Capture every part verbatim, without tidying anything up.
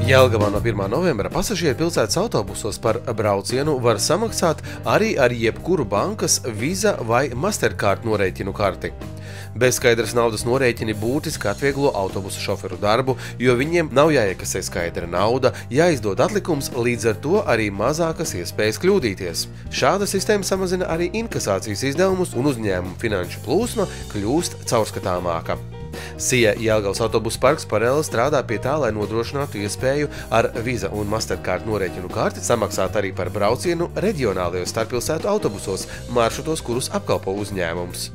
Jelgavā no pirmā novembra pasažieri pilsētas autobusos par braucienu var samaksāt arī ar jebkuru bankas Visa vai Mastercard norēķinu karti. Bezskaidras naudas norēķini būtiski atvieglo autobusu šoferu darbu, jo viņiem nav jāiekasē skaidra nauda, jāizdod atlikums, līdz ar to arī mazākas iespējas kļūdīties. Šāda sistēma samazina arī inkasācijas izdevumus un uzņēmumu finanšu plūsma kļūst caurskatāmāka. Sija Jelgavas autobusu parks paralēli strādā pie tā, lai nodrošinātu iespēju ar Visa un Mastercard norēķinu karti samaksāt arī par braucienu reģionālajos starppilsētu autobusos, maršrutos, kurus apkalpo uzņēmums.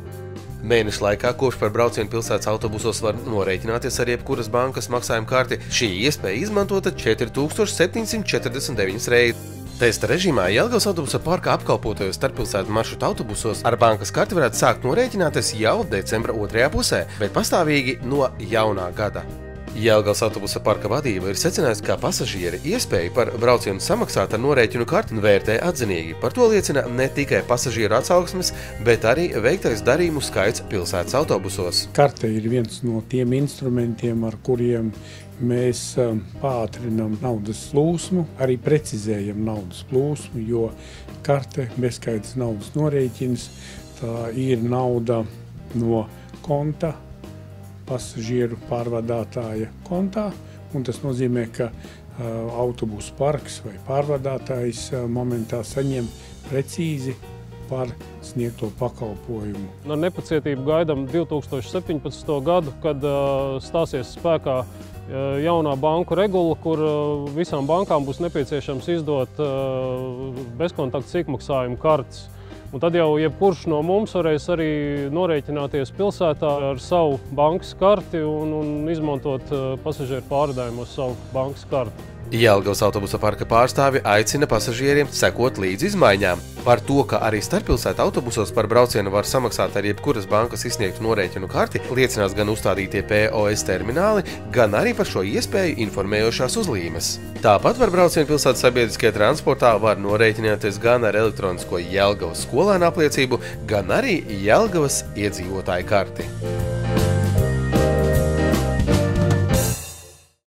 Mēneša laikā, kopš par braucienu pilsētas autobusos var norēķināties ar jebkuras bankas maksājuma karti, šī iespēja izmantota četri tūkstoši septiņsimt četrdesmit deviņas reizes. Testa režīmā Jelgavas autobusa parka apkalpotajos starppilsētu maršrutu autobusos ar bankas karti varētu sākt norēķināties jau decembra otrajā pusē, bet pastāvīgi no jaunā gada. Jelgavas autobusa parka vadība ir secinājusi, ka pasažieri iespēju par braucienu samaksāt ar norēķinu karti vērtē atzinīgi. Par to liecina ne tikai pasažieru atsauksmes, bet arī veiktais darījumu skaits pilsētas autobusos. Karte ir viens no tiem instrumentiem, ar kuriem mēs pātrinām naudas plūsmu, arī precizējam naudas plūsmu, jo karte bezskaidrs naudas norēķins, tā ir nauda no konta, pasažieru pārvadātāja kontā, un tas nozīmē, ka uh, autobusu parks vai pārvadātājs uh, momentā saņem precīzi par sniegto pakalpojumu. Ar nepacietību gaidām divi tūkstoši septiņpadsmito gadu, kad uh, stāsies spēkā uh, jaunā banku regula, kur uh, visām bankām būs nepieciešams izdot uh, bezkontaktu sīkmaksājumu kartes. Un tad jau jebkurš no mums varēs arī norēķināties pilsētā ar savu bankas karti un, un izmantot uh, pasažieru pārvadājumos savu bankas karti. Jelgavas autobusa parka pārstāvi aicina pasažieriem sekot līdz izmaiņām. Par to, ka arī starppilsētu autobusos par braucienu var samaksāt ar jebkuras bankas izsniegtu norēķinu karti, liecinās gan uzstādītie P O S termināli, gan arī par šo iespēju informējošās uzlīmes. Tāpat par braucienu pilsētas sabiedriskajā transportā var norēķināties gan ar elektronisko Jelgavas skolēnu apliecību, gan arī Jelgavas iedzīvotāju karti.